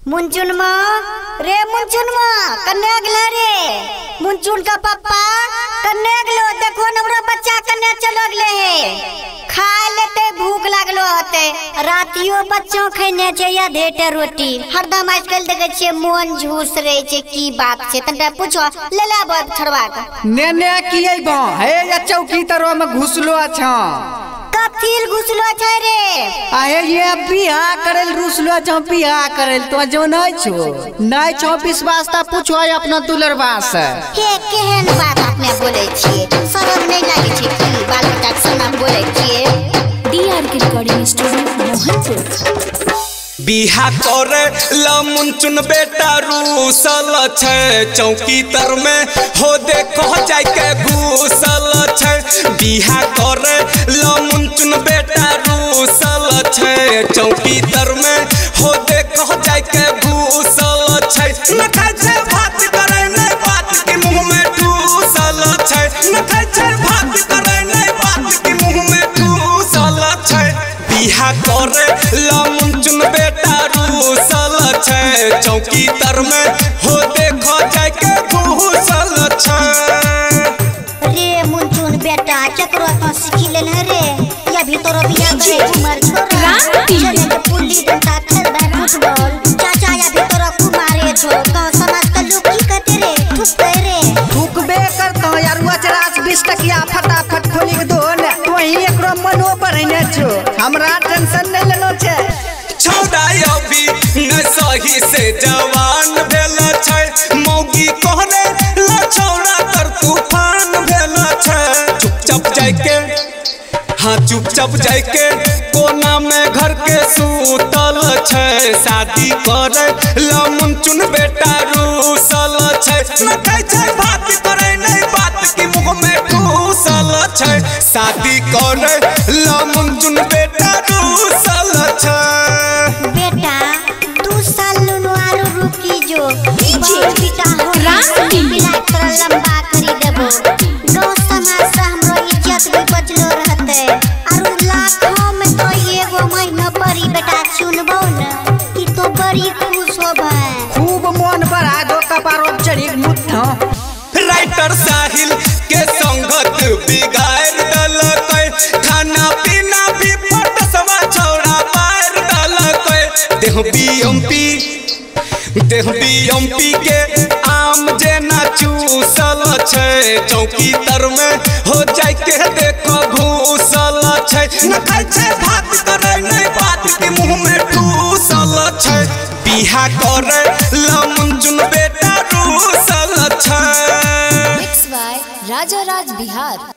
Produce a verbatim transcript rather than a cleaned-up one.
मुंचुन माँ रे मुंचुन माँ कन्या गला रे मुंचुन का पापा कन्या गलो देखो नमरा बच्चा कन्या चलो गले है खा लेते भूख लागलो होते रातियो बच्चों खैने छे या ढेटे रोटी हरदम आजकल देखे छे मन झूस रहे छे की बात छे तंटा पूछो ले ले बाप छड़वा के ने ने किए बा हे या चौकी तरह में घुसलो छ कथिल घुसलो छै रे आहे ये बियाह करल रुसलो छ बियाह करल तो जो नै छो नै छो विश्वास ता पूछो अपना दुलरबा से के केहन बात अपने बोले छिए शरम नहीं लागे छे की बाल बच्चा के सामने बोले छिए डीआर के रिकॉर्डिंग स्टूडियो मोहनपुर बिहा करे लमुनचुन बेटा रूसल छे चौकी तर में हो देखो जाय के घुसल छे बिहा करे लमुनचुन बेटा रूसल छे चौकी तर में हो देखो जाय के घुसल छे न खाय छे भात करे नै बात के मुंह में ठूसल छे न खाय छे भात करे नै बात के मुंह में ठूसल छे बिहा करे लमुनचुन बेटा रूसल छे चौकी तर में हो देखो जाय के घुसल छे रे मुंचुन बेटा चकरो तो सीखी लेल रे या भीतर बिया करे उमर छोरा चले के पुल्ली डंडा खेलबे फुटबॉल चाचा या भीतर कुमारे छो तो समाज के लोग की कहते रे ठुकते रे ठुकबे करतो यार वचरास बीस टकिया फटाफट खोली के दो ने वही एकरो मनो बढ़ने छो हमरा टेंशन नै लेनो छे छौड़ा अभी न सही से जवान भेल छै मौगी कहने ल छौड़ा कर तूफान भेल छै चुपचाप जाय के हाँ चुपचाप जाय के कोना में घर के सूतल छै शादी करे लमुनचुन बेटा रूसल छै न खाय छै भात करे नै बात के मुंह में ठूसल छै शादी करे लमुनचुन बेटा रूसल छै बेटा दो साल नुआरो रुकी जो बाल बेटा हो रानी बिना कर लंबा करी देबो दो समाज से हमरो इज्जत भी बचलो रहते और लाखों में तो एगो महीना परी बेटा चुनबो न कि तो बड़ी खुश होबे खूब मन बढ़ा दो कपारो चढ़ी मुठा राइटर साहिल के संगत बिगाड़ दलकै खाना पीना भी पटसवा छौड़ा मार दलकै देह बीएमपी देह बीएमपी के आम जेना चूसल छै चौकी तर में हो जाय के देखो घुसल छै न खाय छै भात करे नै बात के मुंह में ठूसल छै बिहा करे लमुनचुन बेटा रूसल छै मिक्स बाय राजा राज बिहार।